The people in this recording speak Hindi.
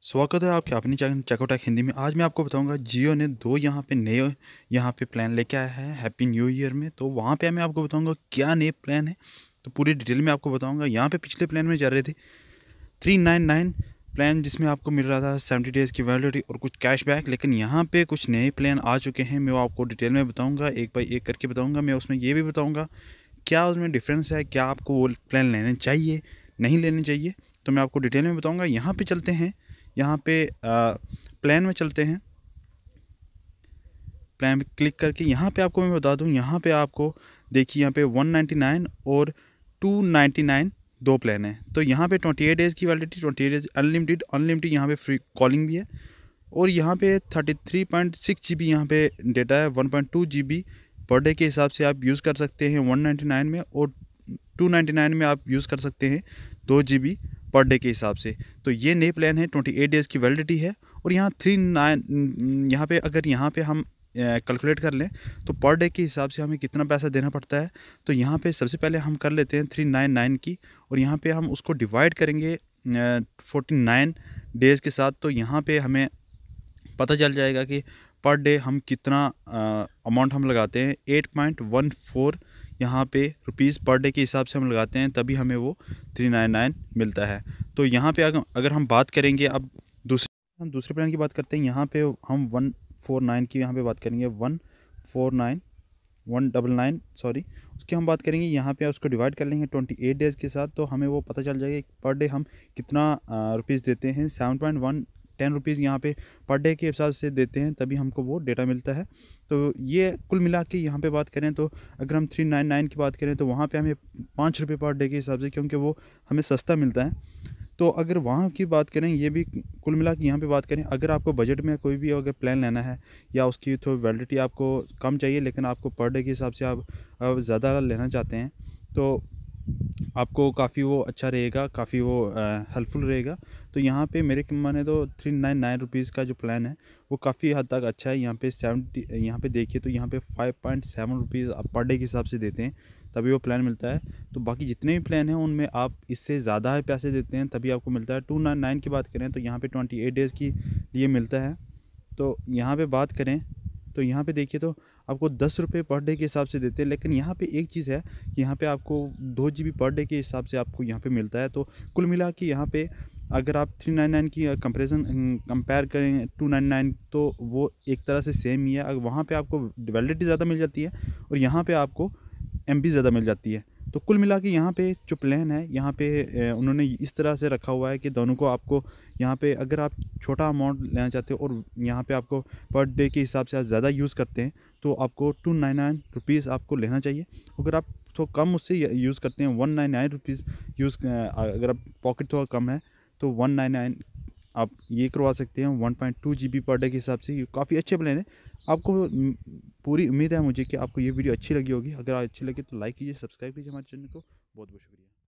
स्वागत है आपके अपनी चैनल चकोटेक हिंदी में। आज मैं आपको बताऊंगा जियो ने दो यहाँ पे प्लान लेके आया है हैप्पी न्यू ईयर में। तो वहाँ पे मैं आपको बताऊंगा क्या नए प्लान है, तो पूरी डिटेल में आपको बताऊंगा। यहाँ पे पिछले प्लान में जा रहे थे 399 प्लान, जिसमें आपको मिल रहा था 70 डेज़ की वैलिडिटी और कुछ कैशबैक। लेकिन यहाँ पे कुछ नए प्लान आ चुके हैं, मैं वो आपको डिटेल में बताऊँगा, एक बाई एक करके बताऊँगा। मैं उसमें ये भी बताऊँगा क्या उसमें डिफरेंस है, क्या आपको वो प्लान लेने चाहिए नहीं लेने चाहिए, तो मैं आपको डिटेल में बताऊँगा। यहाँ पर चलते हैं, यहाँ पे प्लान में चलते हैं। प्लान पे क्लिक करके यहाँ पे आपको मैं बता दूँ, यहाँ पे आपको देखिए यहाँ पे 199 और 299 दो प्लान है। तो यहाँ पे 28 डेज़ की वैलिडिटी, 28 डेज़ अनलिमिटेड यहाँ पे फ्री कॉलिंग भी है। और यहाँ पे 33.6 GB यहाँ पे डेटा है, 1.2 GB पर डे के हिसाब से आप यूज़ कर सकते हैं 199 में, और 299 में आप यूज़ कर सकते हैं 2 GB पर डे के हिसाब से। तो ये नए प्लान है, 28 डेज़ की वैलिडिटी है। और यहाँ 39 यहाँ पे अगर यहाँ पे हम कैलकुलेट कर लें तो पर डे के हिसाब से हमें कितना पैसा देना पड़ता है। तो यहाँ पे सबसे पहले हम कर लेते हैं 399 की, और यहाँ पे हम उसको डिवाइड करेंगे 49 डेज़ के साथ। तो यहाँ पे हमें पता चल जाएगा कि पर डे हम कितना अमाउंट हम लगाते हैं। 8.14 यहाँ पे रुपीज़ पर डे के हिसाब से हम लगाते हैं, तभी हमें वो 399 मिलता है। तो यहाँ पे अगर हम बात करेंगे, अब दूसरे प्लान की बात करते हैं। यहाँ पे हम 149 की यहाँ पे बात करेंगे, 199 सॉरी, उसकी हम बात करेंगे। यहाँ पे उसको डिवाइड कर लेंगे 28 डेज़ के साथ, तो हमें वो पता चल जाएगा पर डे हम कितना रुपीज़ देते हैं। 7.10 रुपीज़ यहाँ पे पर डे के हिसाब से देते हैं, तभी हमको वो डेटा मिलता है। तो ये कुल मिला के यहाँ पे बात करें तो अगर हम 399 की बात करें तो वहाँ पे हमें 5 रुपये पर डे के हिसाब से, क्योंकि वो हमें सस्ता मिलता है। तो अगर वहाँ की बात करें, ये भी कुल मिला के यहाँ पे बात करें, अगर आपको बजट में कोई भी अगर प्लान लेना है या उसकी थोड़ी वैलिडिटी आपको कम चाहिए, लेकिन आपको पर डे के हिसाब से आप ज़्यादा लेना चाहते हैं, तो आपको काफ़ी वो अच्छा रहेगा, काफ़ी वो हेल्पफुल रहेगा। तो यहाँ पे मेरे माने तो 399 रुपीज़ का जो प्लान है वो काफ़ी हद तक अच्छा है। यहाँ पे 70 यहाँ पे देखिए तो यहाँ पे 5.7 रुपीज़ आप पर डे के हिसाब से देते हैं, तभी वो प्लान मिलता है। तो बाकी जितने भी प्लान हैं उनमें आप इससे ज़्यादा पैसे देते हैं तभी आपको मिलता है। 299 की बात करें तो यहाँ पे 28 डेज़ की लिए मिलता है। तो यहाँ पे बात करें तो यहाँ पे देखिए तो आपको 10 रुपये पर डे के हिसाब से देते हैं। लेकिन यहाँ पे एक चीज़ है कि यहाँ पे आपको 2 GB पर डे के हिसाब से आपको यहाँ पे मिलता है। तो कुल मिला के यहाँ पे अगर आप 399 की कंपेयर करें 299, तो वो एक तरह से सेम ही है। वहाँ पे आपको वैलिडिटी ज़्यादा मिल जाती है और यहाँ पे आपको MB ज़्यादा मिल जाती है। तो कुल मिला के यहाँ पे जो प्लान है, यहाँ पे उन्होंने इस तरह से रखा हुआ है कि दोनों को आपको यहाँ पे अगर आप छोटा अमाउंट लेना चाहते हो और यहाँ पे आपको पर डे के हिसाब से आप ज़्यादा यूज़ करते हैं, तो आपको 299 रुपीज़ आपको लेना चाहिए। अगर आप थोड़ा कम उससे यूज़ करते हैं 199 रुपीज़ यूज़, अगर आप पॉकेट थोड़ा कम है तो 199 आप ये करवा सकते हैं 1.2 GB पर डे के हिसाब से। काफ़ी अच्छे प्लान है। आपको पूरी उम्मीद है मुझे कि आपको ये वीडियो अच्छी लगी होगी। अगर अच्छी लगी तो लाइक कीजिए, सब्सक्राइब कीजिए हमारे चैनल को। बहुत बहुत शुक्रिया।